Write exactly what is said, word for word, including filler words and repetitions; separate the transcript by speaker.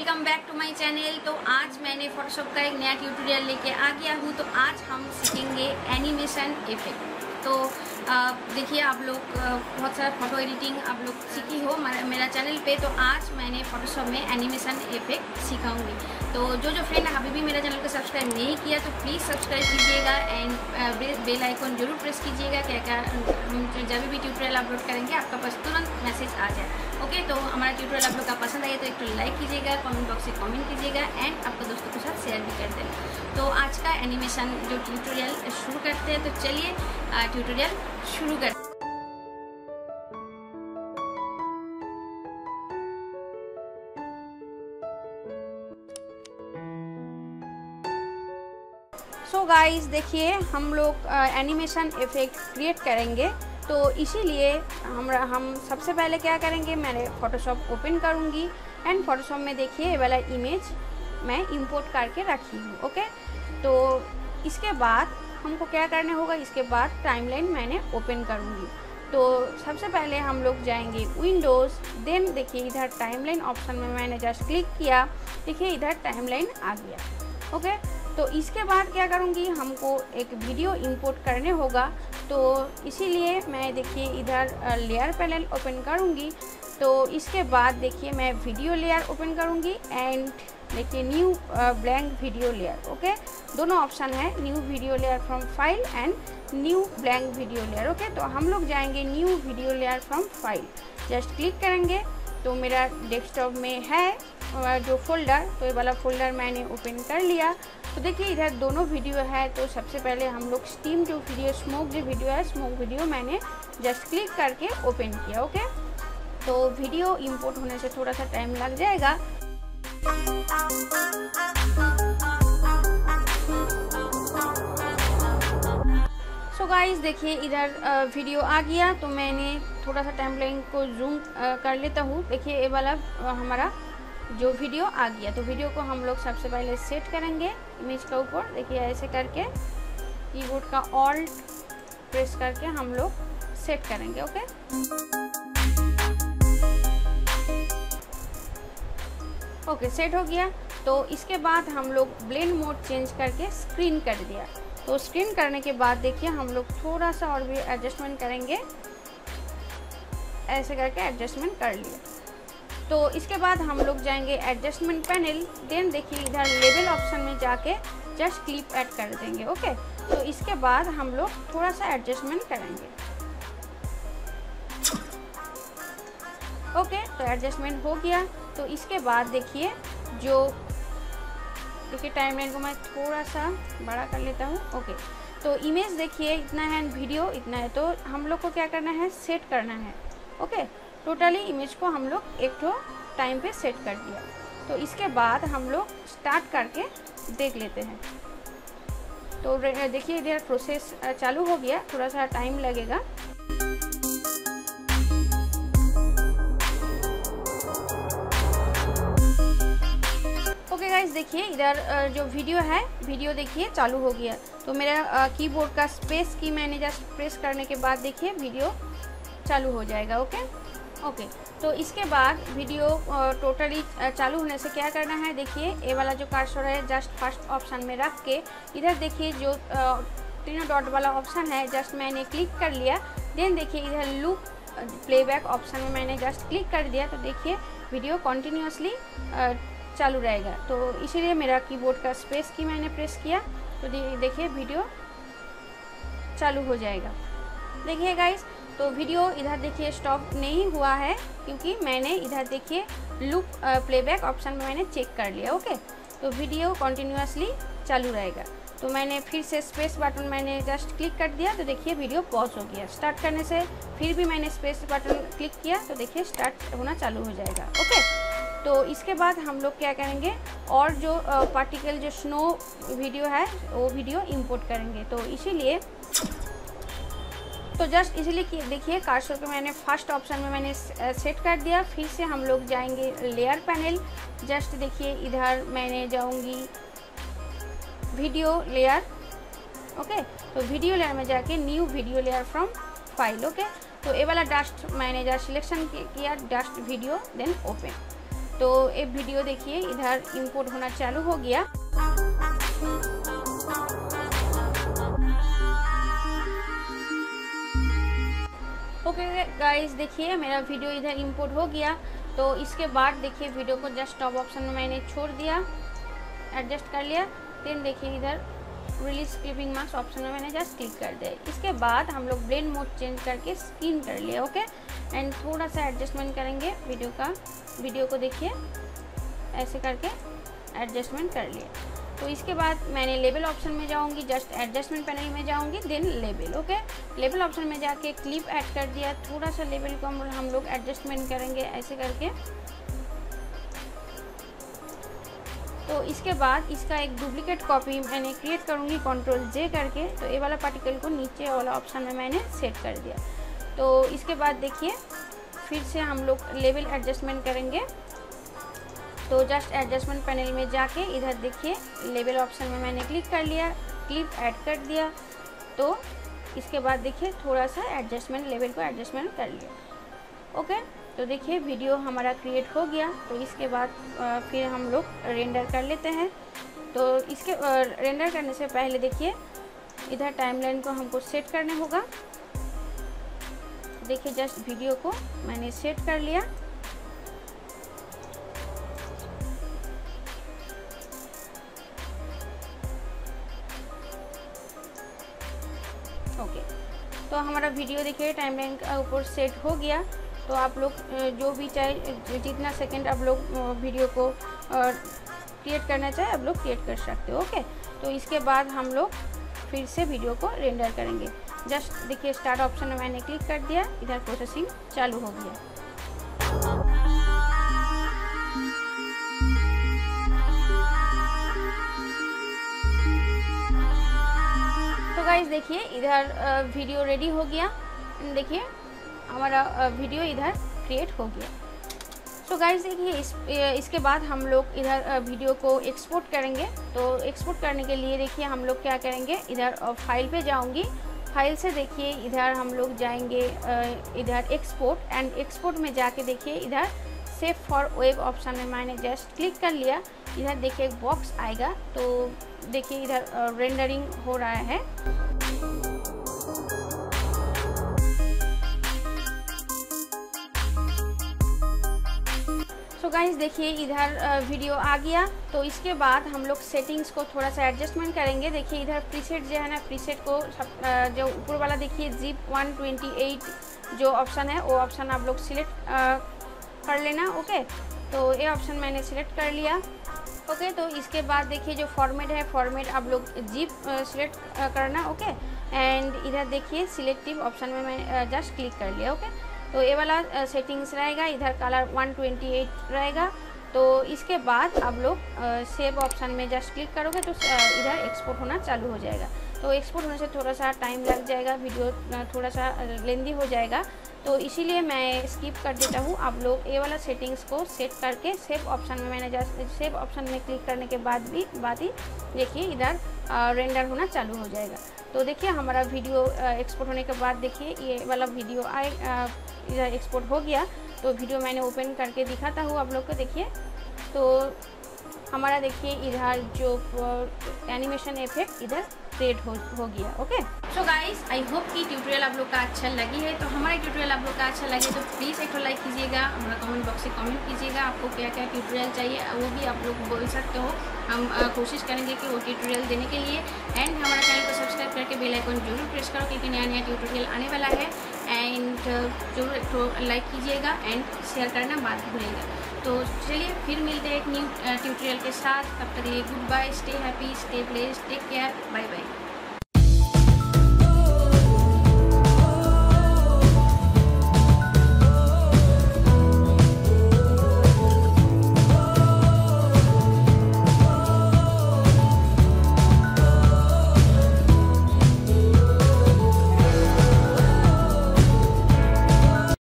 Speaker 1: Welcome back to my channel. तो आज मैंने फोटोशॉप का एक नया ट्यूटोरियल लेके आ गया हूँ। तो आज हम सीखेंगे एनिमेशन इफेक्ट। तो देखिए आप लोग बहुत सारा फोटो एडिटिंग आप लोग सीखी हो मेरा चैनल पे। तो आज मैंने फोटोशॉप में एनिमेशन इफेक्ट सिखाऊंगी। तो जो जो फ्रेंड अभी भी मेरा चैनल को सब्सक्राइब नहीं किया तो प्लीज़ सब्सक्राइब कीजिएगा एंड बेल आइकन जरूर प्रेस कीजिएगा, क्या क्या हम जब भी ट्यूटोरियल अपलोड करेंगे आपका पास तुरंत मैसेज आ जाए। ओके, तो हमारा ट्यूटोरियल आप लोग का पसंद आए तो एक तो लाइक कीजिएगा, कमेंट बॉक्स से कमेंट कीजिएगा एंड आपके दोस्तों के साथ शेयर भी कर देना। तो आज का एनिमेशन जो ट्यूटोरियल शुरू करते हैं। तो चलिए ट्यूटोरियल शुरू करते हैं। सो गाइस देखिए हम लोग एनिमेशन इफेक्ट क्रिएट करेंगे। तो इसीलिए हम हम सबसे पहले क्या करेंगे, मैंने फ़ोटोशॉप ओपन करूँगी एंड फ़ोटोशॉप में देखिए ये वाला इमेज मैं इंपोर्ट करके रखी हूँ। ओके, तो इसके बाद हमको क्या करना होगा, इसके बाद टाइमलाइन मैंने ओपन करूँगी। तो सबसे पहले हम लोग जाएंगे विंडोज़, देन देखिए इधर टाइमलाइन ऑप्शन में मैंने जस्ट क्लिक किया, देखिए इधर टाइमलाइन आ गया। ओके, तो इसके बाद क्या करूँगी, हमको एक वीडियो इंपोर्ट करने होगा। तो इसीलिए मैं देखिए इधर लेयर पैनल ओपन करूँगी। तो इसके बाद देखिए मैं वीडियो लेयर ओपन करूँगी एंड देखिए new blank video layer. Okay, दोनों ऑप्शन है, new video layer from file and new blank video layer. Okay, तो हम लोग जाएंगे new video layer from file, just click करेंगे तो मेरा डेस्कटॉप में है जो फोल्डर, तो ये वाला फोल्डर मैंने ओपन कर लिया। तो देखिए इधर दोनों वीडियो है। तो सबसे पहले हम लोग स्टीम जो वीडियो स्मोक जो वीडियो है, स्मोक वीडियो मैंने जस्ट क्लिक करके ओपन किया। ओके, तो वीडियो इंपोर्ट होने से थोड़ा सा टाइम लग जाएगा। सो गाइस देखिए इधर वीडियो आ गया। तो मैंने थोड़ा सा टाइमलाइन को जूम कर लेता हूँ। देखिए ये वाला हमारा जो वीडियो आ गया। तो वीडियो को हम लोग सबसे पहले सेट करेंगे इमेज के ऊपर। देखिए ऐसे करके कीबोर्ड का ऑल्ट प्रेस करके हम लोग सेट करेंगे। ओके, ओके सेट हो गया। तो इसके बाद हम लोग ब्लेंड मोड चेंज करके स्क्रीन कर दिया। तो स्क्रीन करने के बाद देखिए हम लोग थोड़ा सा और भी एडजस्टमेंट करेंगे, ऐसे करके एडजस्टमेंट कर लिया। तो इसके बाद हम लोग जाएंगे एडजस्टमेंट पैनल, देन देखिए इधर लेवल ऑप्शन में जाके जस्ट क्लिप ऐड कर देंगे। ओके, तो इसके बाद हम लोग थोड़ा सा एडजस्टमेंट करेंगे। ओके, तो एडजस्टमेंट हो गया। तो इसके बाद देखिए जो देखिए टाइमलाइन को मैं थोड़ा सा बड़ा कर लेता हूँ। ओके, तो इमेज देखिए इतना है, वीडियो इतना है। तो हम लोग को क्या करना है, सेट करना है। ओके, टोटली इमेज को हम लोग एक तो टाइम पे सेट कर दिया। तो इसके बाद हम लोग स्टार्ट करके देख लेते हैं। तो देखिए इधर प्रोसेस चालू हो गया, थोड़ा सा टाइम लगेगा। ओके गाइस देखिए इधर जो वीडियो है, वीडियो देखिए चालू हो गया। तो मेरा कीबोर्ड का स्पेस की मैंने जस्ट प्रेस करने के बाद देखिए वीडियो चालू हो जाएगा। ओके ओके तो इसके बाद वीडियो टोटली चालू होने से क्या करना है, देखिए ये वाला जो कर्सर है जस्ट फर्स्ट ऑप्शन में रख के इधर देखिए जो तीनों डॉट वाला ऑप्शन है जस्ट मैंने क्लिक कर लिया। देन देखिए इधर लूप प्लेबैक ऑप्शन में मैंने जस्ट क्लिक कर दिया। तो देखिए वीडियो कॉन्टिन्यूसली चालू रहेगा। तो इसीलिए मेरा कीबोर्ड का स्पेस की मैंने प्रेस किया तो देखिए वीडियो चालू हो जाएगा। देखिए गाइस, तो वीडियो इधर देखिए स्टॉप नहीं हुआ है क्योंकि मैंने इधर देखिए लूप प्लेबैक ऑप्शन में मैंने चेक कर लिया। ओके, तो वीडियो कॉन्टिन्यूसली चालू रहेगा। तो मैंने फिर से स्पेस बटन मैंने जस्ट क्लिक कर दिया तो देखिए वीडियो पॉज हो गया। स्टार्ट करने से फिर भी मैंने स्पेस बटन क्लिक किया तो देखिए स्टार्ट होना चालू हो जाएगा। ओके, तो इसके बाद हम लोग क्या करेंगे, और जो पार्टिकल जो स्नो वीडियो है वो वीडियो इंपोर्ट करेंगे। तो इसीलिए तो जस्ट इसीलिए देखिए कर्सर को मैंने फर्स्ट ऑप्शन में मैंने सेट कर दिया। फिर से हम लोग जाएंगे लेयर पैनल, जस्ट देखिए इधर मैंने जाऊंगी वीडियो लेयर। ओके, तो वीडियो लेयर में जाके new video layer from file. Okay, तो ये वाला डस्ट मैंने जस्ट सिलेक्शन किया, डस्ट वीडियो, देन ओपन। तो ये वीडियो देखिए इधर इंपोर्ट होना चालू हो गया। ओके गाइस, देखिए मेरा वीडियो इधर इंपोर्ट हो गया। तो इसके बाद देखिए वीडियो को जस्ट टॉप ऑप्शन में मैंने छोड़ दिया, एडजस्ट कर लिया। देन देखिए इधर रिलीज क्लिपिंग मास्क ऑप्शन में मैंने जस्ट क्लिक कर दिया। इसके बाद हम लोग ब्लेंड मोड चेंज करके स्क्रीन कर लिया। ओके, एंड थोड़ा सा एडजस्टमेंट करेंगे वीडियो का। वीडियो को देखिए ऐसे करके एडजस्टमेंट कर लिया। तो इसके बाद मैंने लेबल ऑप्शन में जाऊंगी, जस्ट एडजस्टमेंट पैनल में जाऊंगी, then label. Okay, label option में जाके क्लिप ऐड कर दिया। थोड़ा सा लेबल को हम लोग एडजस्टमेंट करेंगे ऐसे करके। तो इसके बाद इसका एक डुप्लीकेट कॉपी मैंने क्रिएट करूंगी कंट्रोल जे करके। तो ये वाला पार्टिकल को नीचे वाला ऑप्शन में मैंने सेट कर दिया। तो इसके बाद देखिए फिर से हम लोग लेवल एडजस्टमेंट करेंगे। तो जस्ट एडजस्टमेंट पैनल में जाके इधर देखिए लेवल ऑप्शन में मैंने क्लिक कर लिया, क्लिप ऐड कर दिया। तो इसके बाद देखिए थोड़ा सा एडजस्टमेंट लेवल को एडजस्टमेंट कर लिया। ओके, तो देखिए वीडियो हमारा क्रिएट हो गया। तो इसके बाद फिर हम लोग रेंडर कर लेते हैं। तो इसके रेंडर करने से पहले देखिए इधर टाइमलाइन को हमको सेट करने होगा। देखिए जस्ट वीडियो को मैंने सेट कर लिया। ओके, तो हमारा वीडियो देखिए टाइमलाइन का ऊपर सेट हो गया। तो आप लोग जो भी चाहे जितना सेकंड आप लोग वीडियो को क्रिएट करना चाहे आप लोग क्रिएट कर सकते हो। ओके, तो इसके बाद हम लोग फिर से वीडियो को रेंडर करेंगे। जस्ट देखिए स्टार्ट ऑप्शन में मैंने क्लिक कर दिया, इधर प्रोसेसिंग चालू हो गया। तो गाइस देखिए इधर वीडियो रेडी हो गया। देखिए हमारा वीडियो इधर क्रिएट हो गया। तो गाइस देखिए इस इसके बाद हम लोग इधर वीडियो को एक्सपोर्ट करेंगे। तो एक्सपोर्ट करने के लिए देखिए हम लोग क्या करेंगे, इधर फाइल पे जाऊंगी। फाइल से देखिए इधर हम लोग जाएंगे इधर एक्सपोर्ट, एंड एक्सपोर्ट में जाके देखिए इधर सेव फॉर वेब ऑप्शन में मैंने जस्ट क्लिक कर लिया। इधर देखिए एक बॉक्स आएगा। तो देखिए इधर रेंडरिंग हो रहा है। तो गाइस देखिए इधर वीडियो आ गया। तो इसके बाद हम लोग सेटिंग्स को थोड़ा सा एडजस्टमेंट करेंगे। देखिए इधर प्रीसेट जो है ना, प्रीसेट को जो ऊपर वाला देखिए जिप वन ट्वेंटी एट जो ऑप्शन है वो ऑप्शन आप लोग सिलेक्ट कर लेना। ओके, तो ये ऑप्शन मैंने सिलेक्ट कर लिया। ओके, तो इसके बाद देखिए जो फॉर्मेट है, फॉर्मेट आप लोग जिप सिलेक्ट करना। ओके, एंड इधर देखिए सिलेक्टिव ऑप्शन में मैं जस्ट क्लिक कर लिया। ओके, तो ये वाला सेटिंग्स रहेगा, इधर कलर वन ट्वेंटी एट रहेगा। तो इसके बाद आप लोग सेव ऑप्शन में जस्ट क्लिक करोगे तो इधर एक्सपोर्ट होना चालू हो जाएगा। तो एक्सपोर्ट होने से थोड़ा सा टाइम लग जाएगा, वीडियो थोड़ा सा लेंदी हो जाएगा। तो इसीलिए मैं स्किप कर देता हूँ। आप लोग ये वाला सेटिंग्स को सेट करके सेव ऑप्शन में मैंने जस्ट सेव ऑप्शन में क्लिक करने के बाद भी बाद ही देखिए इधर रेंडर होना चालू हो जाएगा। तो देखिए हमारा वीडियो एक्सपोर्ट होने के बाद देखिए ये वाला वीडियो आए इधर एक्सपोर्ट हो गया। तो वीडियो मैंने ओपन करके दिखाता हूँ आप लोग को। देखिए तो हमारा देखिए इधर जो एनिमेशन इफेक्ट इधर क्रिएट हो हो गया। Okay, so guys I hope कि ट्यूटोरियल आप लोग का अच्छा लगी है। तो हमारा ट्यूटोरियल आप लोग का अच्छा लगे तो प्लीज़ एक लाइक कीजिएगा, हमारा कमेंट बॉक्स से कमेंट कीजिएगा आपको क्या क्या ट्यूटोरियल चाहिए वो भी आप लोग बोल सकते हो। हम आ, कोशिश करेंगे कि वो ट्यूटोरियल देने के लिए। एंड हमारा चैनल को सब्सक्राइब करके बेल आइकन जरूर प्रेस करो क्योंकि नया नया ट्यूटोरियल आने वाला है। एंड जरूर तो लाइक कीजिएगा एंड शेयर करना बात भूलिएगा। तो चलिए फिर मिलते हैं एक न्यू ट्यूटोरियल के साथ। तब तक के लिए good bye, stay happy, stay blessed, take care, bye.